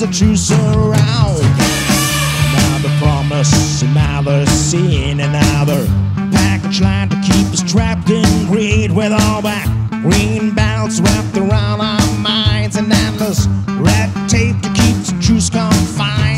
the truth around. Another promise, another sin, another package line to keep us trapped in greed, with all that green belts wrapped around our minds and endless red tape to keep the truth confined.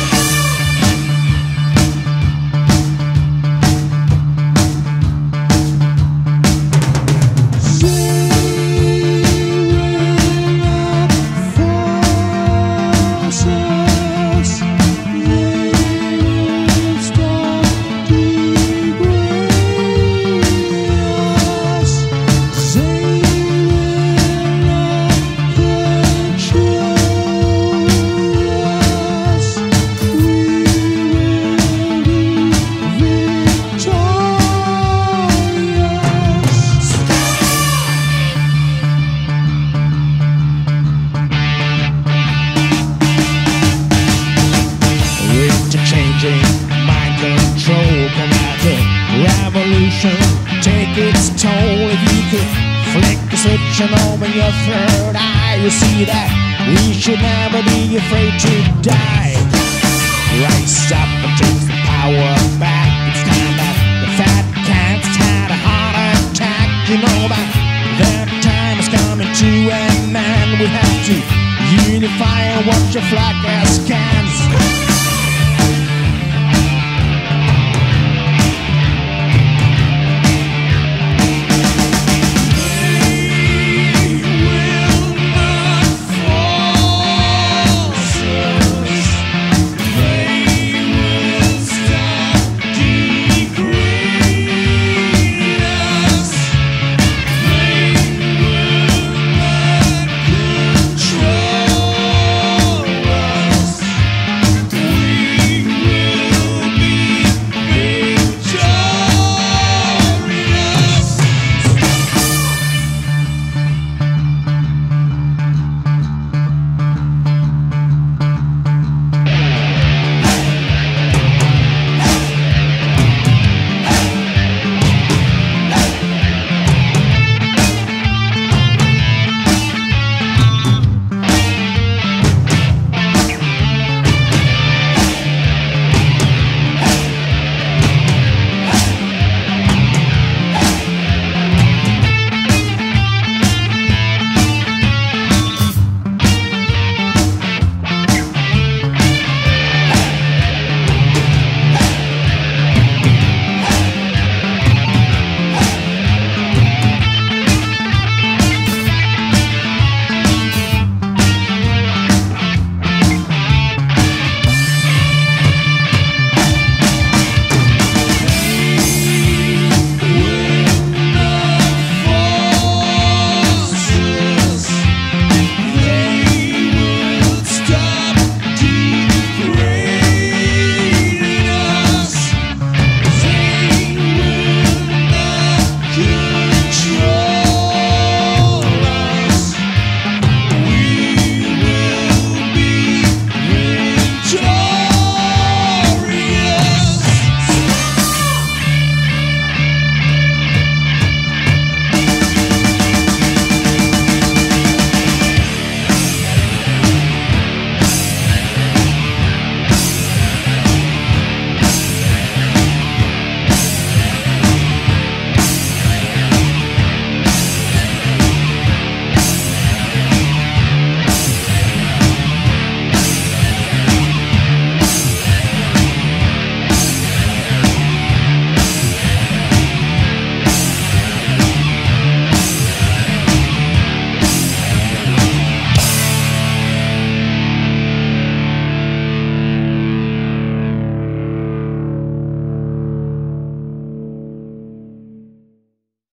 Mind control, come at the revolution, take its toll. If you could flick the switch and open your third eye, you'll see that we should never be afraid to die. Rise up and take the power back. It's time that the fat cat's had a heart attack. You know that their time is coming to an end. We have to unify and watch your flag